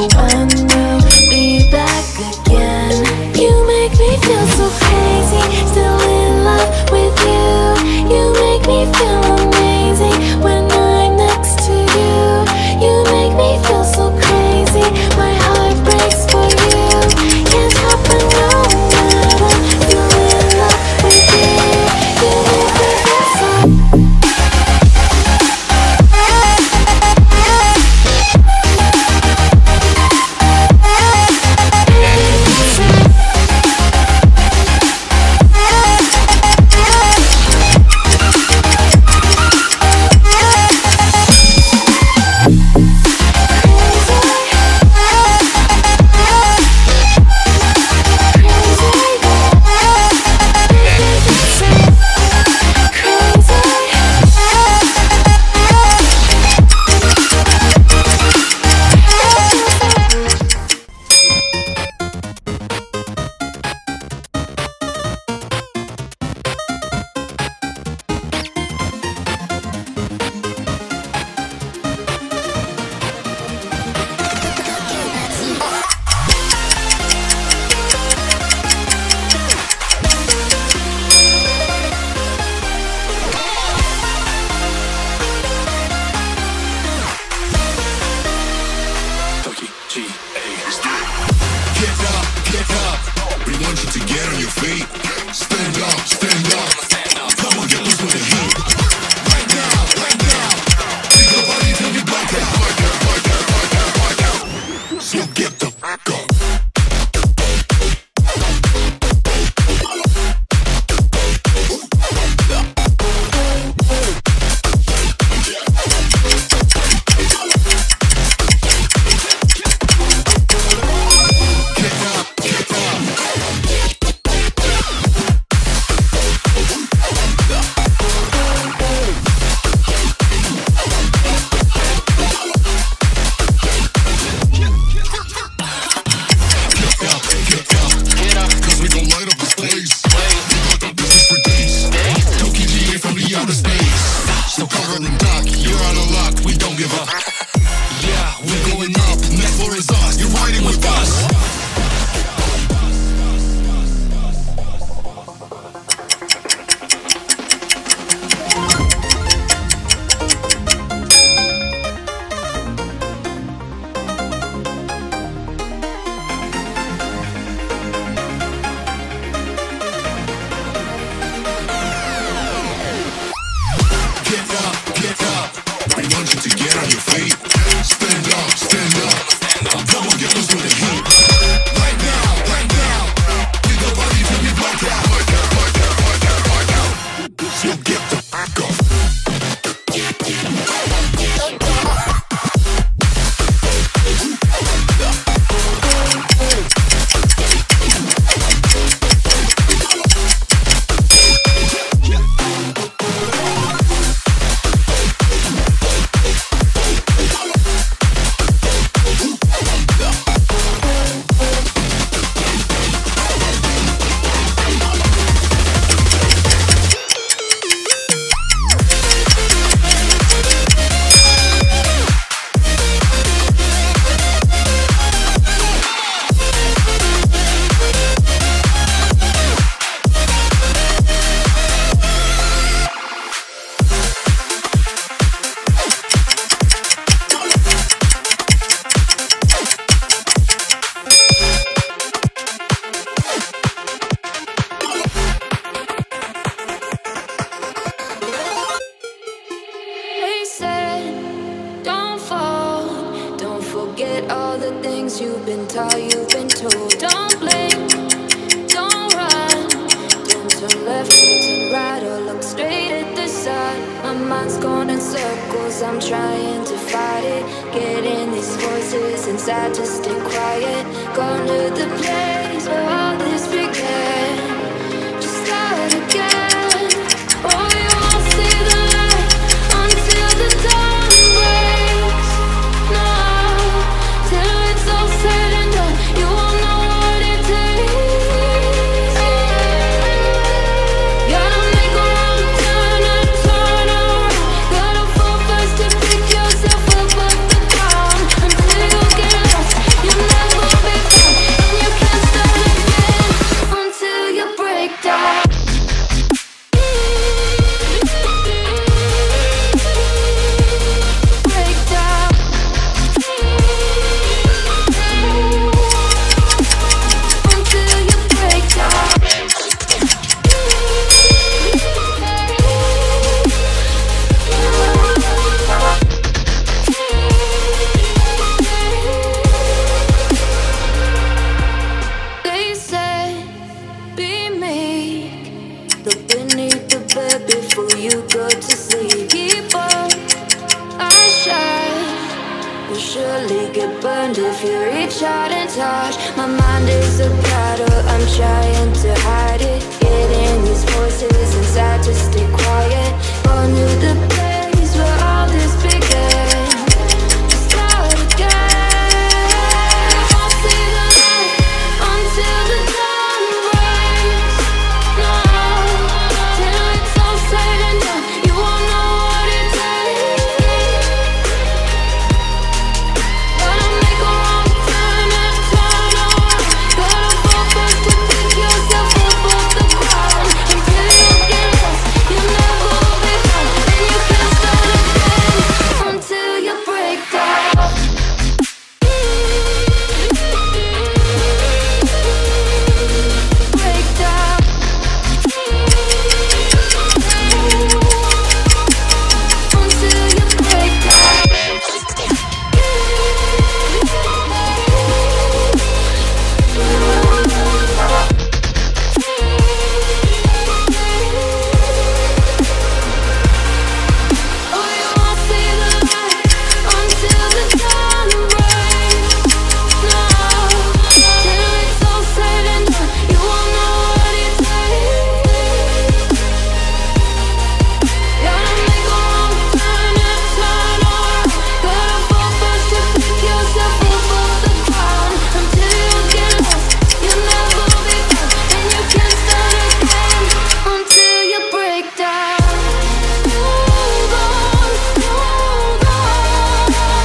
when we'll be back again. You make me feel so crazy, still in love with you. You make me feel amazing when I'm next to you. You make me feel so crazy, my heart breaks for you. Can't help but know that I'm still in love with you. You make me feel so. You've been taught, you've been told. Don't blink, don't run, don't turn left or turn right or look straight at the sun. My mind's going in circles, I'm trying to fight it. Getting these voices inside to stay quiet. Gone to the place where all this began. Just start again. Oh, you won't see the light until the dawn breaks. No, till it's all said and done, you won't know what it takes. Gotta make a wrong turn and turn around. Gotta fall first to pick yourself up off the ground. Until you get lost, hand if you reach out and touch. My mind is a battle, I'm trying to hide it. Getting these voices inside to stay quiet. Going to the place where all this began. Start again. I'll see the light until the dawn breaks. No, till it's all said and done, you won't know what it takes. Gotta make a wrong turn and turn around. Gotta fall first to pick yourself up off the ground. Until you get lost, you'll never be found. And you can't start again until you break down. Break down. Until you break down. Oh, you won't see the light until the dawn breaks. No, till it's all said and done, you won't know what it takes. Gotta make a wrong turn and turn around. Gotta fall first to pick yourself up off the ground. Until you get lost, you'll never be found. And you can't start again until you break down. Hold on, hold on.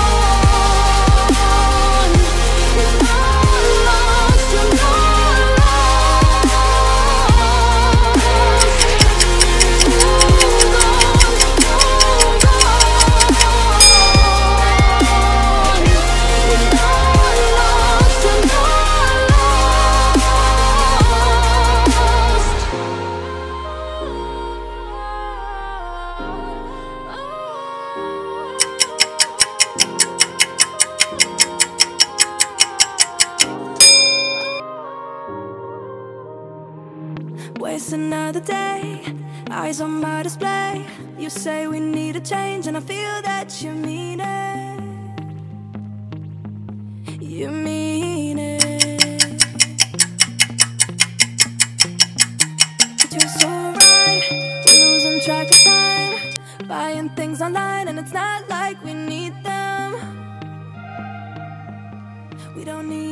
You're not lost, you're not lost. Hold on, hold on. You're not lost, you're Waste another day, eyes on my display. You say we need a change, and I feel that you mean it. You mean it. But you're so right, we're losing track of time. Buying things online, and it's not like we need them. We don't need